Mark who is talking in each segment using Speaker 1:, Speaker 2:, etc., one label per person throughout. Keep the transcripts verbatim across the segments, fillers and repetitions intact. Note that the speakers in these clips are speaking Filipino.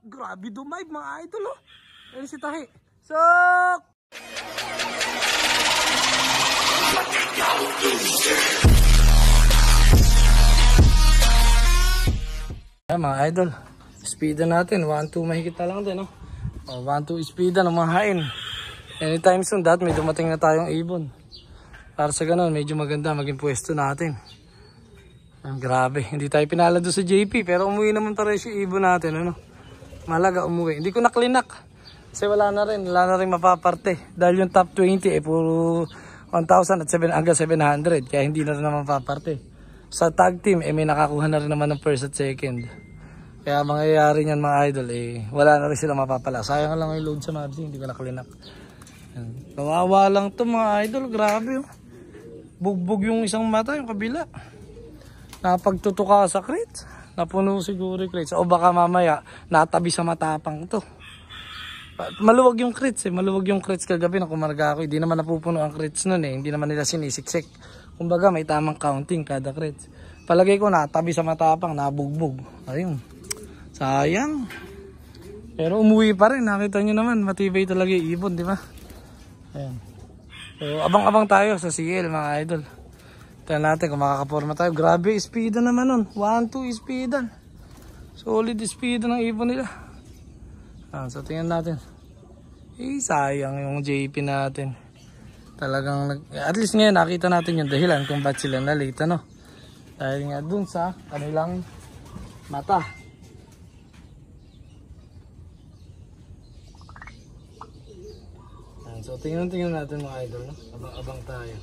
Speaker 1: Grabe dumive mga idol oh. Ayun si Tahi. Sok! Ayan mga idol. Speedan natin. one two mahigit na lang din oh. Oh, one two speedan ng mga hain. Anytime soon dahil may dumating na tayong ibon. Para sa ganun medyo maganda maging pwesto natin. Ang grabe. Hindi tayo pinala doon sa J P pero umuwi naman pa rin si ibon natin ano. Malaga umuwi. Hindi ko naklinak. Kasi wala na rin. Wala na rin mapaparte. Dahil yung top twenty eh puro one thousand at seven hanggang seven hundred. Kaya hindi na rin naman mapaparte. Sa tag team eh may nakakuha na rin naman ng first at second. Kaya mangyayari niyan mga idol eh. Wala na rin sila mapapala. Sayang lang yung load sa Mavs. Hindi ko naklinak. Kawawa lang to mga idol. Grabe oh. Bugbog yung isang mata. Yung kabila. Napagtutuka sa crates. Napuno siguro yung crates. O baka mamaya natabi sa matapang to. Maluwag yung crates eh. Maluwag yung crates kagabi na kumarga ako. Hindi naman napupuno ang crates nun eh. Hindi naman nila sinisiksik. Kumbaga may tamang counting kada crates. Palagay ko natabi sa matapang. Nabugbog. Ayun. Sayang. Pero umuwi pa rin. Nakita nyo naman. Matibay talaga yung ibon. Di ba? Ayan. So abang-abang tayo sa C L mga idol. Tignan natin kung makakaporma tayo. Grabe speedan naman nun. one two speedan. Solid speedan ng ibon nila. Ah, so tingnan natin. Eh sayang yung J P natin. Talagang at least ngayon nakita natin yung dahilan kung ba't sila nalate ano. Dahil nga dun sa kanilang mata. Ah, so tingnan-tingnan natin mga idol, no? Abang-abang tayo.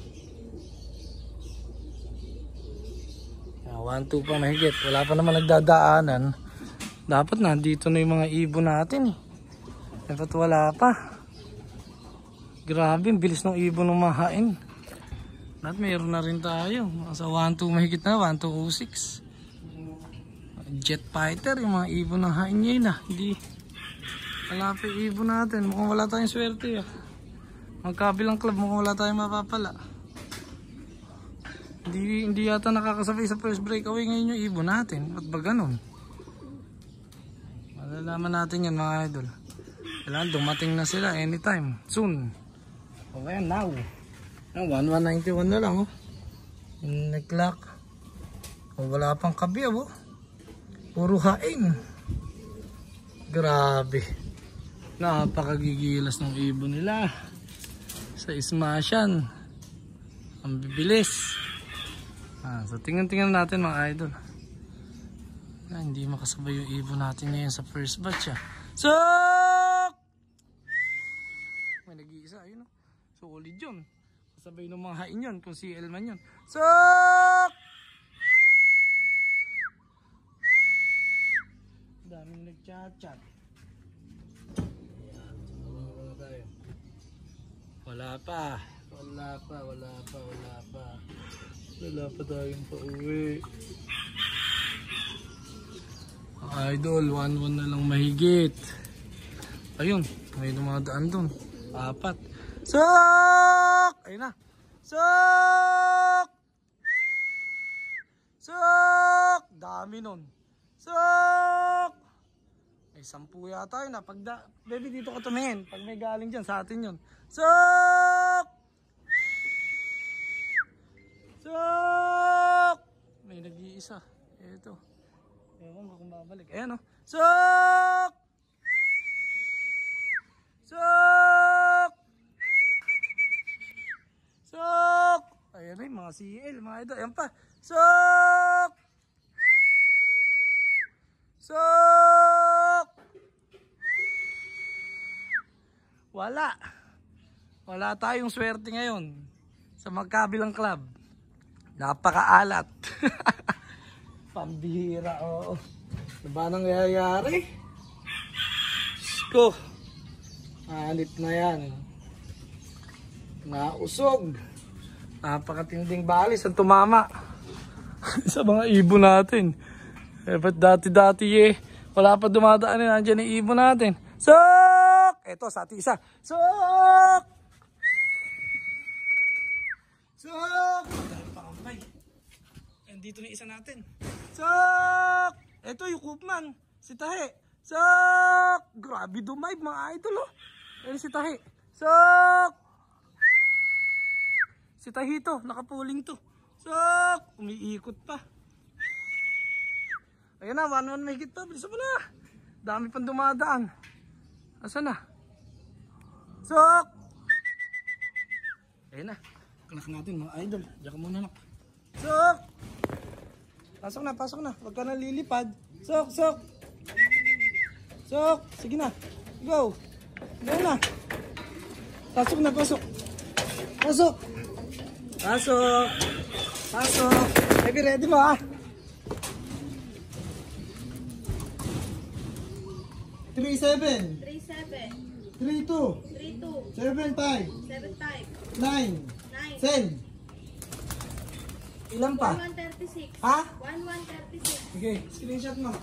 Speaker 1: one two pa mahigit. Wala pa naman nagdadaanan. Dapat nandito na yung mga ibon natin eh. Dapat wala pa. Grabe, bilis ng ibon ng mahain. At mayroon na rin tayo. Sa one two mahigit na, one two oh six. Jet fighter, yung mga ibon ng hain ngayon ah. Hindi. Wala pa yung ibon natin. Mukhang wala tayong swerte ah. Magkabilang club, mukhang wala tayong mapapala. Hindi, hindi yata nakakasabay sa first breakaway ngayon yung ibon natin. Ba't ba ganun? Malalaman natin yan mga idol. Kailangan dumating na sila anytime. Soon. O kaya now. one one ninety-one na lang oh. Nag-lock. O wala pang kabiyaw oh. Puro hain. Grabe. Napakagigilas ng ibon nila. Sa Smashan. Ang bibilis. Ah, so tingnan-tingnan natin mga idol. Ah, hindi makasabay yung ibon natin ngayon sa first batch ah. Sok! May nag-iisa, ayun oh. Solid yun. Kasabay ng mga hain yun, kung C L man yun. Sok! Daming nag-chat-chat. Ayan, wala pa. Wala pa, wala pa, wala pa. Wala pa tayong pauwi. Idol, one one na lang mahigit. Ayun, may dumadaan dun. Apat. Sok! Ayun na. Sok! Sok! Dami nun. Sok! May sampu yata yun. Pag da baby, dito ka tumingin. Pag may galing dyan, sa atin yun. Sok! Sok! May nag-iisa. Ito. Ewan ko kung babalik. Ayan o. Sok! Sok! Sok! Ayan rin mga C L. Mga ito. Ayan pa. Sok! Sok! Wala. Wala tayong swerte ngayon. Sa magkabilang club. Napakaalat. Pambihira, oo. Ano ba nangyayari? Ko. Alit na yan. Nausog. Napakatinding balis ang tumama. Sa mga ibon natin. Eh, ba't dati-dati eh. Wala pa dumadaan eh. Nandiyan yung ibon natin. Sok! Eto, sa ating isa. Sok! Sok! Dito na isa natin. Sok! Ito yung Koopman. Si Tahe. Sok! Grabe dumive mga idol oh. Ayan si Tahi. Sok! Si Tahi to, nakapuling to. Sok! Umiikot pa. Ayan na, one one mahigit pa. Bilisan mo na. Dami pang dumadaan. Asan na? Sok! Ayan na. Kanak natin mga idol. Diyan ka muna nak. Sok! Pasok na, pasok na. Huwag ka na lilipad. Sok, sok! Sok! Sige na. Go! Go na. Pasok na, pasok. Pasok! Pasok! Pasok! Baby, ready mo ah! three seven.
Speaker 2: three seven.
Speaker 1: three two.
Speaker 2: three two.
Speaker 1: seven five.
Speaker 2: seven five.
Speaker 1: nine.
Speaker 2: nine.
Speaker 1: ten. Ilan pa?
Speaker 2: one one thirty-six.
Speaker 1: Ha?
Speaker 2: one one thirty-six.
Speaker 1: Sige, screenshot mo.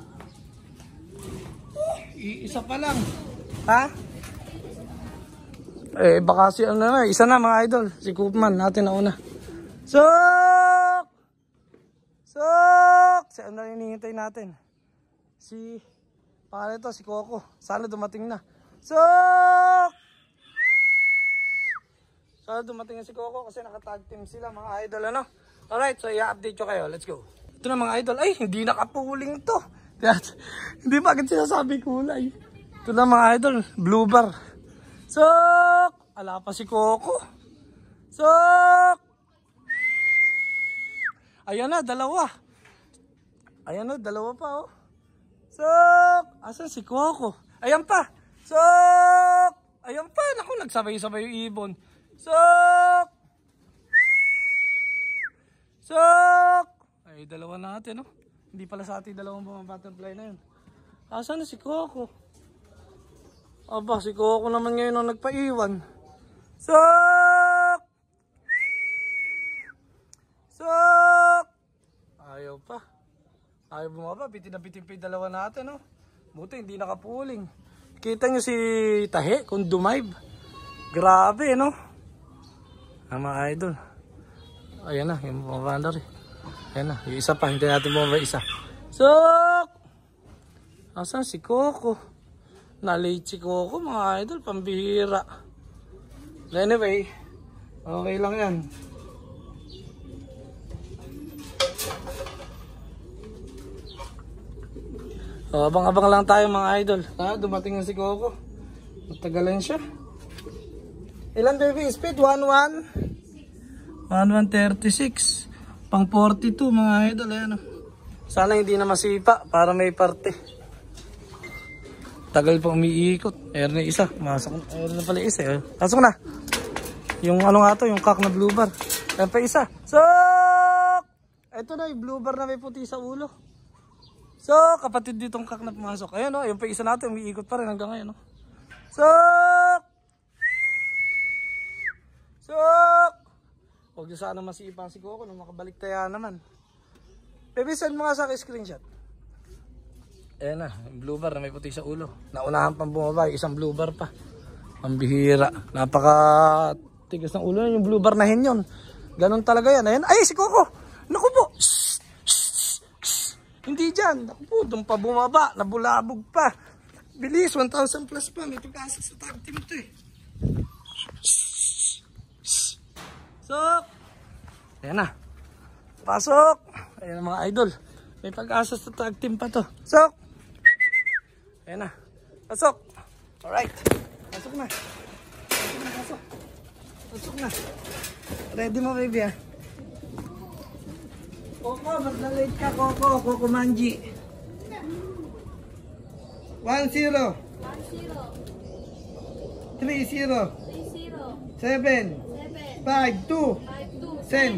Speaker 1: Isa pa lang. Ha? Eh, baka si ano na, isa na mga idol. Si Koopman, natin na una. Sok! Sok! Si ano na hinihintay natin? Si, pangalan ito, si Coco. Sana dumating na. Sok! Sana dumating na si Coco kasi nakatag team sila mga idol, ano? Alright, so i-update ko kayo. Let's go. Ito na mga idol. Ay, hindi nakapuling to. Hindi ba agad sinasabi kulay? Ito na mga idol. Blue bar. Sok! Ala pa si Coco. Sok! Ayan na, dalawa. Ayan na, dalawa pa oh. Sok! Asan si Coco? Ayan pa. Sok! Ayan pa. Naku, nagsabay-sabay yung ibon. Sok! Sok! Ay, dalawa natin, no? Hindi pala sa ating dalawang butterfly na yun. Asan na si Coco? Aba, si Coco naman ngayon ang nagpaiwan. Sok! Sok! Ayaw pa. Ayaw bumaba. Bitin na bitin pa yung dalawa natin, no? Buti, hindi nakapuling. Kita nyo si Tahi kung dumive. Grabe, no? Ah, mga idol. Ayan na, yung mga bandar eh. Ayan na, yung isa pa, hindi natin bumaba isa. Sok! Asan si Coco? Na-late si Coco mga idol, pambihira. Anyway, okay lang yan. So, abang-abang lang tayo mga idol. Ha, dumating na si Coco. Matagalan siya. Ilan baby? Speed? one one? one one thirty-six. Pang forty-two mga idol. Ayan, oh. Sana hindi na masipa para may parte. Tagal pa umiikot. Ayan na isa. Masok. Ayan na pala isa. Eh. Pasok na. Yung ano nga to, yung cock na blue bar. Ayan pa isa. Sok! Ito na yung blue bar na may puti sa ulo. So, kapatid ditong cock na pumasok. Ayan o, oh, yung pa isa natin umiikot pa rin hanggang ngayon. Oh. Sok! Sok! Huwag nyo sana masipa si Coco nung makabalik tayo naman. Baby, send mo nga sa akin screenshot. Ayan na, yung blue bar na may puti sa ulo. Naunahan pang bumaba, isang blue bar pa. Ang bihira. Napaka tigas ng ulo yung blue bar na hen yun. Ganon talaga yan. Ayan, ay si Coco! Naku po! Shhh! Shhh! Shhh! Hindi dyan. Naku po, doon pa bumaba. Nabulabog pa. Bilis, one thousand plus pa. May pagkasok sa tag team ito eh. Sok! Ayan na. Pasok! Ayan na mga idol. May pag-asa sa tag team pa to. Sok! Ayan na. Pasok! Alright. Pasok na. Pasok na, pasok. Pasok na. Ready mo baby ah. Coco, ba't na-late ka Coco? Coco Manji. one zero.
Speaker 2: one zero.
Speaker 1: three zero.
Speaker 2: three zero.
Speaker 1: seven.
Speaker 2: seven.
Speaker 1: five two.
Speaker 2: five two.
Speaker 1: send.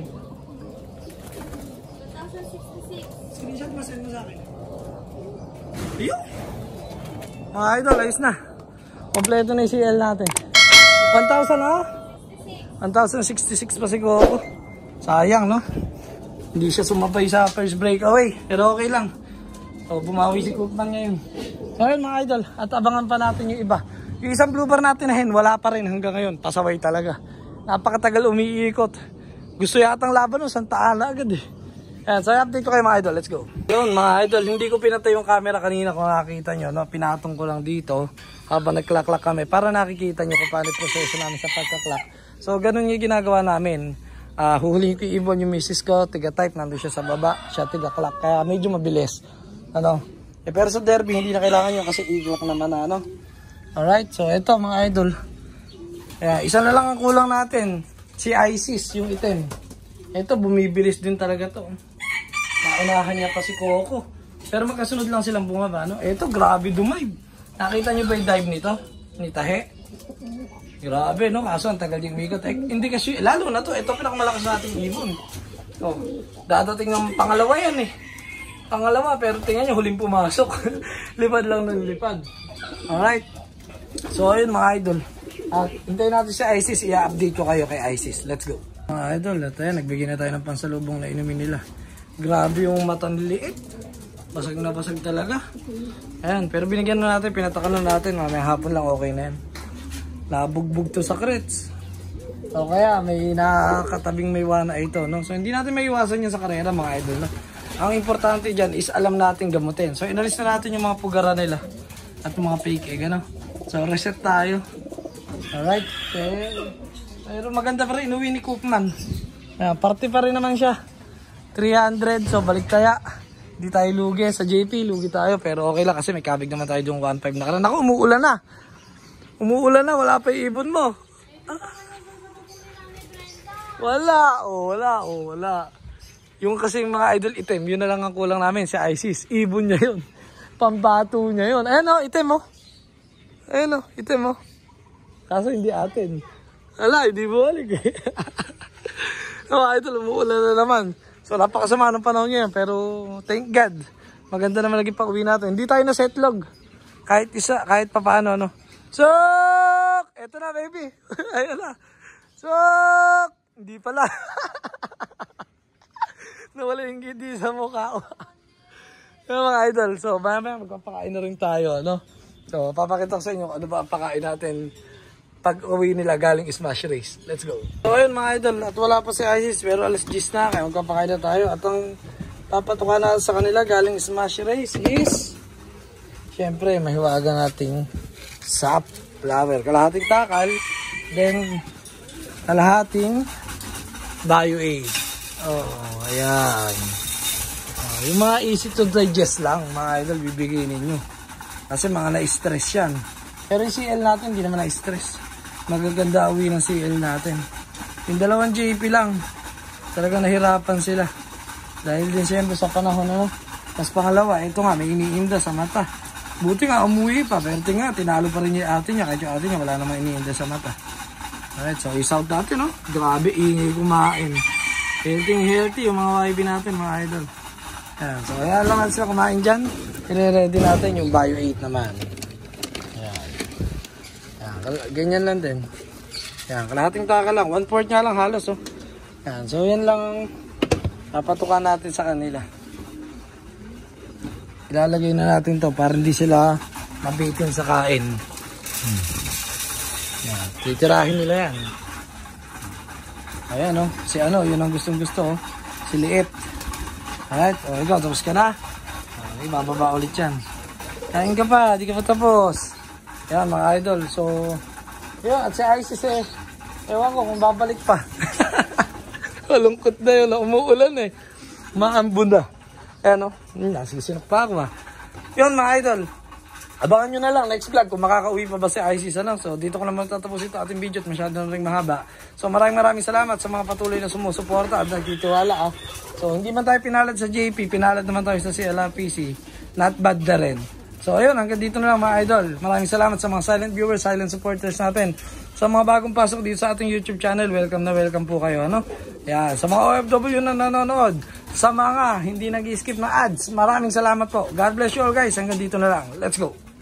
Speaker 2: one thousand sixty-six.
Speaker 1: Screenshot mo, send mo sa akin. Ayun! Mga idol, ayos na. Kompleto na yung C L natin. one thousand oh? one thousand sixty-six pa si Coco. Sayang, no? Hindi siya sumabay sa first breakaway. Pero okay lang. So, bumawi si Koopman ngayon. So, ayun mga idol. At abangan pa natin yung iba. Yung isang blue bar natin na hen, wala pa rin hanggang ngayon. Pasaway talaga. Napakatagal umiikot. Gusto yatang laban ng Santa Ana agad eh. Ayan, so update ko kayo mga idol, let's go. Yun mga idol, hindi ko pinatay yung camera kanina kung nakikita nyo, no? Pinatong ko lang dito habang nagklaklak kami para nakikita nyo kung paano yung proseso namin sa pagkaklak. So ganun yung ginagawa namin. Uh, huhulihin ko yung ibon yung misis ko, tiga-type, nandun siya sa baba, siya tiga-clack, kaya medyo mabilis. Ano? Eh, pero sa derby, hindi na kailangan yun kasi i-clock naman na, ano? Alright, so ito mga idol. Kaya, isa na lang ang kulang natin, si Isis, yung item. Ito, bumibilis din talaga to. Naunahan niya pa si Coco. Pero magkasunod lang silang bumaba, no? Ito, grabe dumive. Nakita niyo ba yung dive nito? Ni Tahe? Grabe, no? Kaso ang tagal yung migot. Eh, hindi kasi, lalo na to. Ito pinakamalakas sa ating ibon. Oh, dadating ng pangalawa yan eh. Pangalawa, pero tingnan nyo, huling pumasok. Lipad lang ng lipad. Alright. So, ayun mga idol. At hintayin natin si Isis. I-update ko kayo kay Isis. Let's go. Mga idol, at ayan, nagbigay na tayo ng pansalubong na inumin nila. Grabe yung matang liit. Basag na basag talaga. Ayan, pero binigyan na natin, pinatakan na natin. Mamaya hapon lang, okay na yan. Nabugbog to sa crits. O kaya may nakakatabing may wana ito, no? So hindi natin maiwasan yan sa karera mga idol, no? Ang importante dyan is alam natin gamutin. So inalis na natin yung mga pugara nila at mga fake egg, ano? So reset tayo. Alright. Okay. Pero maganda pa rin, inuwi ni Koopman. Ayan, party pa rin naman siya. three hundred, so balik kaya. Hindi tayo lugi. Sa J P, lugi tayo. Pero okay lang kasi may kabig naman tayo yung one five na karan. Ako, umuulan na. Umuulan na, wala pa yung ibon mo. Ah. Wala, oh, wala, oh, wala. Yung kasing mga idol item, yun na lang ang kulang namin, si Isis. Ibon niya yun. Pambato niya yun. Ayan o, item mo. Ayan o, item mo. Kaso hindi atin. Wala, hindi balik eh. Mga idol, umuulan na naman. So napakasama ng panahon ngayon, pero thank God. Maganda naman naging pag-uwi natin. Hindi tayo na setlog. Kahit isa, kahit pa paano, ano. Sok! Eto na, baby. Ayan na. Sok! Hindi pala. Nawala yung gidi sa mukha ko. Yung mga idol. So, maya maya magpapakain na rin tayo, no? So, papakita ko sa inyo ano ba ang pakain natin pag uwi nila galing Smash Race. Let's go. So, ayun mga idol. At wala pa si Isis, pero alas diyes na. Kaya magpapakain na tayo. At ang papatukan natin sa kanila galing Smash Race is syempre, mahiwaga nating sap flower. Kalahating takal. Then, kalahating bio aid. Oh, ayan. Oh, yung mga easy to digest lang, mga idol, bibigay ninyo. Kasi mga na-stress yan. Pero yung C L natin, hindi naman na-stress. Magaganda uwi ng C L natin. Yung dalawang J P lang, talagang nahirapan sila. Dahil din siyempre sa panahon, ano. Tapos pangalawa, ito nga, may iniinda sa mata. Buti nga, umuwi pa. Pero nga, tinalo pa rin yung ate niya. Kahit yung ate niya, wala namang iniinda sa mata. Alright, so isa out natin, no? Grabe, ingay kumain. Healthy healthy yung mga Y B natin, mga idol. Ayan, so ayan lang sila kumain dyan. I-ready natin yung bio eight naman. Ayan. Ayan, ganyan lang din. Ayan, kalahating taka lang. one fourth nga lang halos, oh. Ayan, so yan lang napatukan natin sa kanila. Ilalagay na natin to para hindi sila mabitin sa kain. Hmm. Ayan, titirahin nila yan. Ayan o, oh. Si ano, yun ang gustong gusto oh. Si Liit. Alright, o oh, ikaw, tapos ka na. Okay, bababa ulit yan. Kain ka pa, di ka pa tapos. Yan mga idol, so yun, at si Isis eh, ewan ko kung babalik pa. Malungkot na yun, umuulan eh. Maambun na. Ayan o, hmm, nasisinok pa ako ah. Yun mga idol, abangan nyo na lang next vlog kung makakauwi pa ba si Isis, ano? So dito ko naman tatapos ito ating video at masyado na rin mahaba. So maraming maraming salamat sa mga patuloy na sumusuporta at nagtitiwala ah. So hindi man tayo pinalad sa J P, pinalad naman tayo sa C L R P C. Not bad na rin. So ayun, hanggang dito na lang mga idol. Maraming salamat sa mga silent viewers, silent supporters natin. Sa mga bagong pasok dito sa ating YouTube channel, welcome na welcome po kayo, ano? Yan, sa mga O F W na nanonood, sa mga hindi nag-skip na ads, maraming salamat po. God bless you all guys, hanggang dito na lang. Let's go!